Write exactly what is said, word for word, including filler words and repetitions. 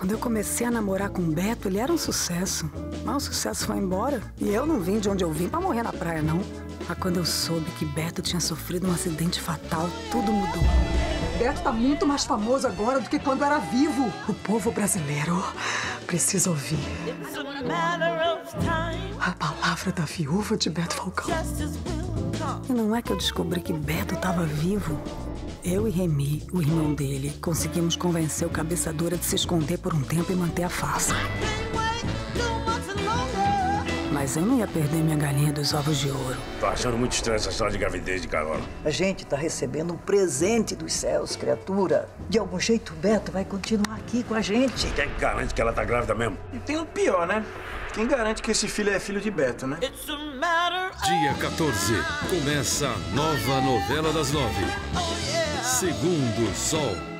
Quando eu comecei a namorar com o Beto, ele era um sucesso. Mas o sucesso foi embora. E eu não vim de onde eu vim pra morrer na praia, não. Mas quando eu soube que Beto tinha sofrido um acidente fatal, tudo mudou. Beto tá muito mais famoso agora do que quando era vivo. O povo brasileiro precisa ouvir a palavra da viúva de Beto Falcão. E não é que eu descobri que Beto estava vivo. Eu e Remy, o irmão dele, conseguimos convencer o cabeça dura de se esconder por um tempo e manter a farsa. Mas eu não ia perder minha galinha dos ovos de ouro. Tô achando muito estranha essa história de gravidez de Carola. A gente tá recebendo um presente dos céus, criatura. De algum jeito, o Beto vai continuar aqui com a gente. Quem garante que ela tá grávida mesmo? E tem o pior, né? Quem garante que esse filho é filho de Beto, né? Dia quatorze, começa a nova novela das nove. Segundo Sol.